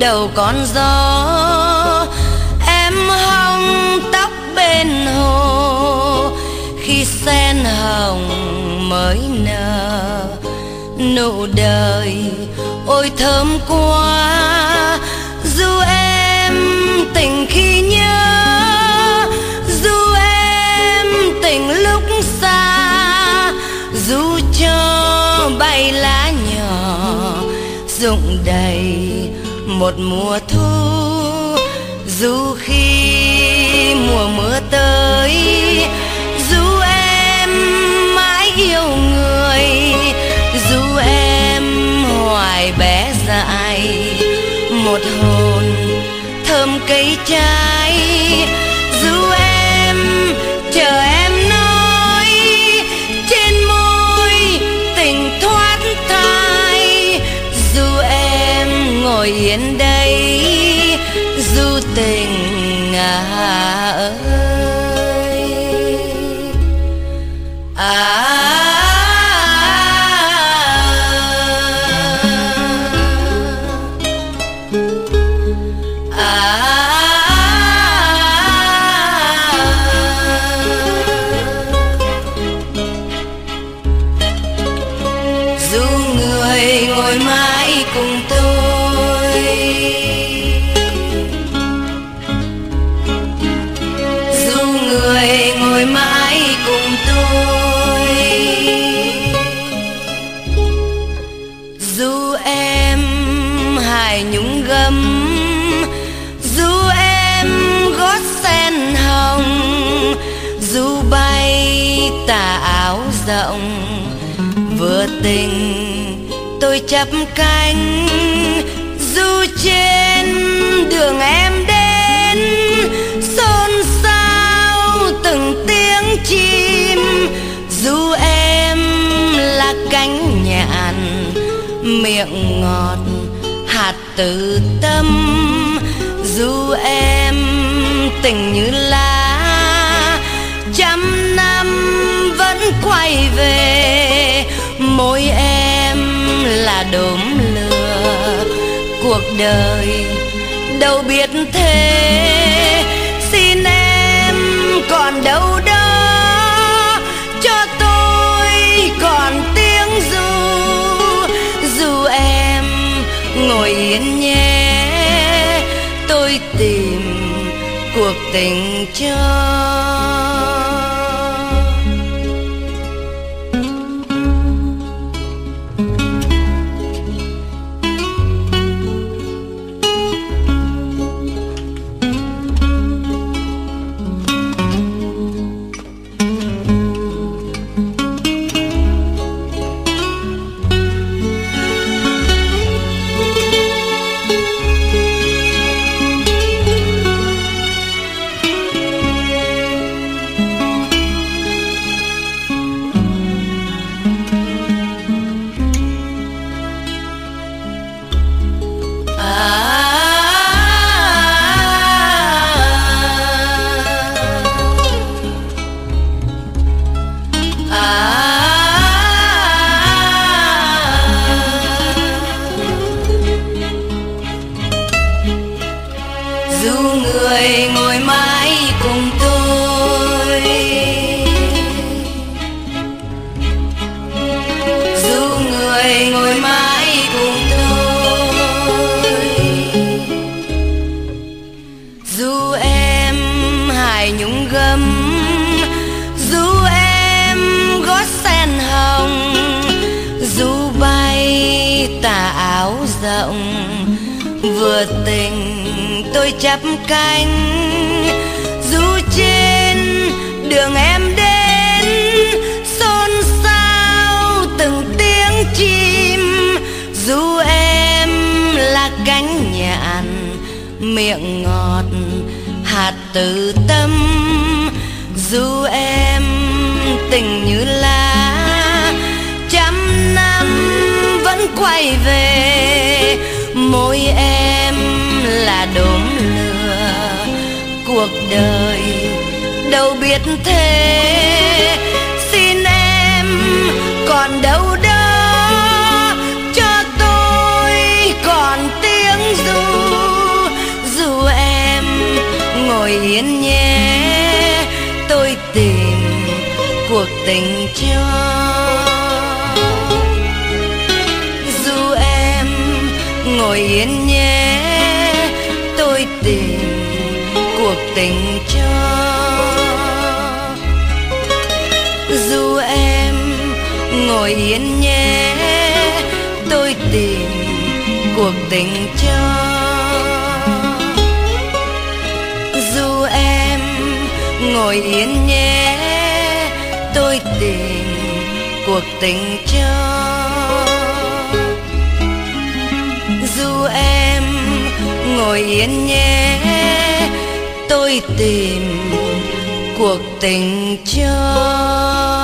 đầu con gió, em hong tóc bên hồ khi sen hồng mới nở. Nụ đời ôi thơm quá, dù em tình khi nhớ, dù em tình lúc xa, dù cho bay lá nhỏ rụng đầy một mùa thu, dù khi mùa mưa tới, dù em mãi yêu người, dù em hoài bé dại, một hồn thơm cây trái, dù em chờ em nói trên môi tình thoát thai, dù em ngồi yên đây, dù tình ơi dù người ngồi mãi cùng tôi, dù người ngồi mãi cùng tôi, dù em hài nhúng gấm, dù em gót sen hồng, dù bay tà áo rộng, vừa tình tôi chắp cánh, dù trên đường em đến xôn xao từng tiếng chim, dù em là cánh nhạn miệng ngọt hạt từ tâm, dù em tình như lá trăm năm vẫn quay về, môi em là đốm lửa cuộc đời đâu biết thế, xin em còn đâu đó cho tôi còn tiếng ru, dù em ngồi yên nhé, tôi tìm cuộc tình cho. Dù người ngồi mãi cùng tôi, dù người ngồi mãi cùng tôi, dù em hài nhúng gấm, dù em gót sen hồng, dù bay tà áo rộng, vừa tình tôi chắp cánh, dù trên đường em đến xôn xao từng tiếng chim, dù em là cánh nhạn miệng ngọt hạt từ tâm, dù em tình như lá trăm năm vẫn quay về, môi em là đốm lửa cuộc đời đâu biết thế, xin em còn đâu đó cho tôi còn tiếng ru, cuộc tình cho. Dù em ngồi yên nhé, tôi tìm cuộc tình cho. Dù em ngồi yên nhé, tôi tìm cuộc tình cho. Dù em ngồi yên nhé, tôi tìm cuộc tình cho. Dù em ngồi yên nhé, tôi tìm cuộc tình cho.